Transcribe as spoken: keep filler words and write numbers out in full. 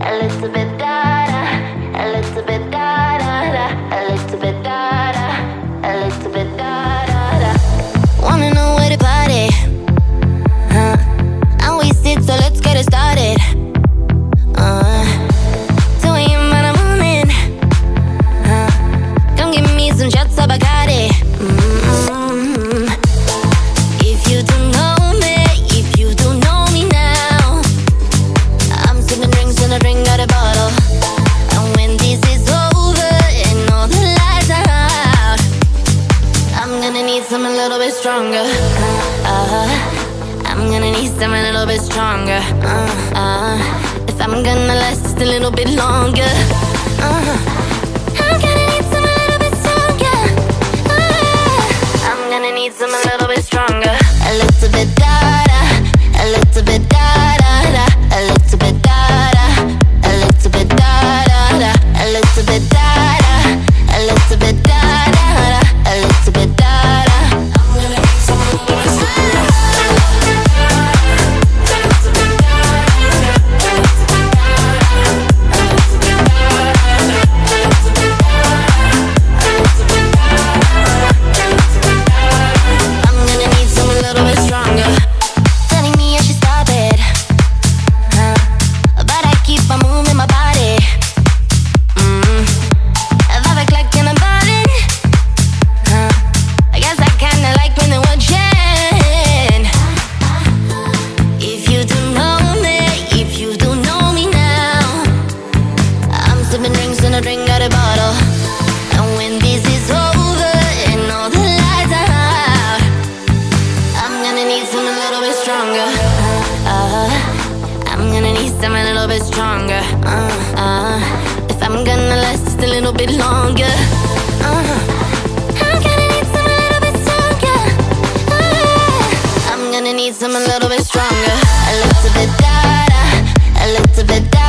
a little bit da da, a little bit da da da, a little bit da da, a little bit da da da. Wanna know where to party? Huh? I'm wasted, so let's get it started. Uh, two a m in the morning. Huh? Come give me some shots of Bacardi. Mm-hmm. If you don't know me, if you don't know me now, I'm sipping drinks and I drink out a bottle. And when this is over and all the lights are out, I'm gonna need something a little bit stronger. Uh, uh, I'm gonna need something a little bit stronger. Uh, uh, if I'm gonna last just a little bit longer. Uh, I'm gonna need something a little bit stronger. Uh, I'm gonna need something a little bit stronger. A little bit da da, a little bit da da da, a little bit da da, a little bit da da da, a little bit da da, a little bit da da da, a little bit da da. I'm gonna need some a little bit stronger. Drink out a bottle, and when this is over and all the lights are out, I'm gonna need something a little bit stronger. Uh, uh, I'm gonna need something a little bit stronger. Uh, uh, if I'm gonna last just a little bit longer. Uh, I'm gonna need something a little bit stronger. Uh, I'm gonna need something a little bit stronger. A little bit da da, a little bit da.